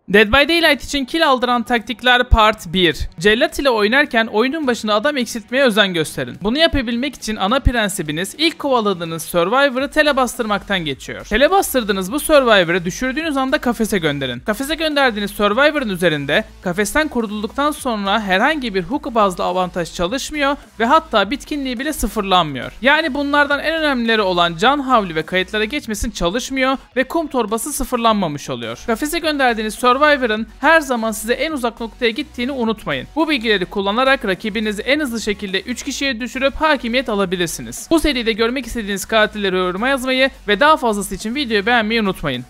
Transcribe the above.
Dead by Daylight için kill aldıran taktikler Part 1. Cellat ile oynarken oyunun başında adam eksiltmeye özen gösterin. Bunu yapabilmek için ana prensibiniz ilk kovaladığınız Survivor'ı tele bastırmaktan geçiyor. Tele bastırdığınız bu Survivor'ı düşürdüğünüz anda kafese gönderin. Kafese gönderdiğiniz Survivor'ın üzerinde kafesten kurtulduktan sonra herhangi bir hook bazlı avantaj çalışmıyor ve hatta bitkinliği bile sıfırlanmıyor. Yani bunlardan en önemlileri olan can havli ve kayıtlara geçmesin çalışmıyor ve kum torbası sıfırlanmamış oluyor. Kafese gönderdiğiniz Survivor'ın her zaman size en uzak noktaya gittiğini unutmayın. Bu bilgileri kullanarak rakibinizi en hızlı şekilde 3 kişiye düşürüp hakimiyet alabilirsiniz. Bu seride görmek istediğiniz katilleri yoruma yazmayı ve daha fazlası için videoyu beğenmeyi unutmayın.